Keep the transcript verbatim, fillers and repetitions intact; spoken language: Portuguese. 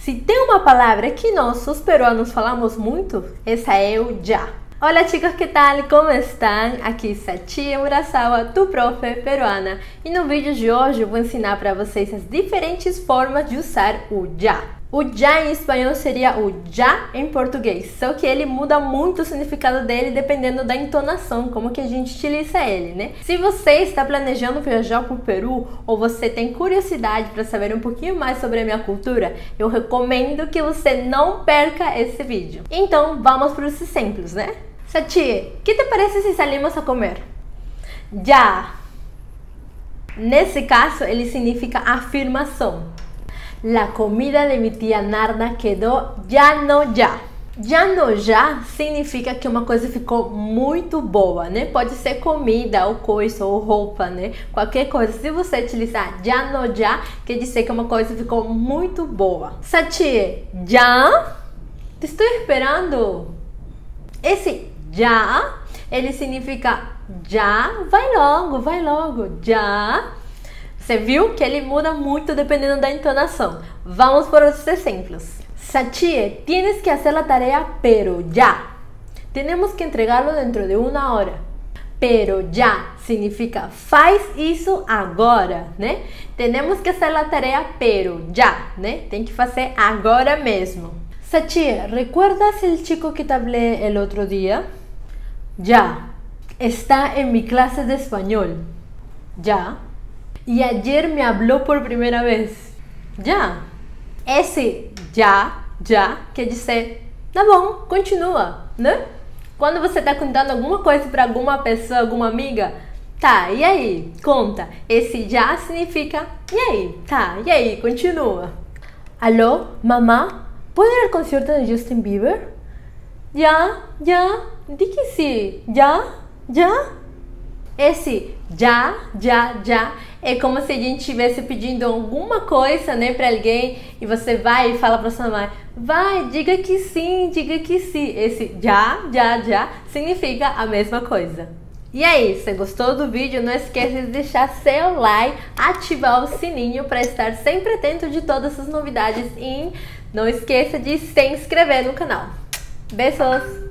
Se tem uma palavra que nós, os peruanos, falamos muito, essa é o já. Hola chicos, ¿qué tal? ¿Cómo están? Aqui está Tia Urasawa, tu profe peruana. E no vídeo de hoje eu vou ensinar para vocês as diferentes formas de usar o já. O já em espanhol seria o já em português, só que ele muda muito o significado dele dependendo da entonação, como que a gente utiliza ele, né? Se você está planejando viajar para o Peru ou você tem curiosidade para saber um pouquinho mais sobre a minha cultura, eu recomendo que você não perca esse vídeo. Então, vamos para os exemplos, né? Sachi, que te parece se salimos a comer? Já. Nesse caso, ele significa afirmação. La comida de mi tía Narda quedó ya no ya. Já no já significa que uma coisa ficou muito boa, né? Pode ser comida, ou coisa, ou roupa, né? Qualquer coisa. Se você utilizar já no já, quer dizer que uma coisa ficou muito boa. Sachi, já? Te estou esperando. Esse já, ele significa já, vai logo, vai logo, já. Você viu que ele muda muito dependendo da entonação. Vamos por outros exemplos. Sachi, tienes que hacer la tarea, pero ya. Tenemos que entregarlo dentro de una hora. Pero ya significa faz isso agora, né? Tenemos que hacer la tarea, pero ya, né? Tem que fazer agora mesmo. Sachi, ¿recuerdas el chico que te hablé el otro día? Ya. Está en mi clase de español. Ya. E ayer me habló por primeira vez. Já. Esse já, já, quer dizer, tá bom, continua, né? Quando você tá contando alguma coisa para alguma pessoa, alguma amiga, tá, e aí, conta. Esse já significa, e aí, tá, e aí, continua. Alô, mamá, ¿puedo ir al concierto de Justin Bieber? Já, já, di que sim, já, já. Esse já, já, já é como se a gente estivesse pedindo alguma coisa, né, para alguém e você vai e fala para sua mãe, vai, diga que sim, diga que sim. Esse já, já, já significa a mesma coisa. E aí, você gostou do vídeo? Não esqueça de deixar seu like, ativar o sininho para estar sempre atento de todas as novidades e não esqueça de se inscrever no canal. Beijos!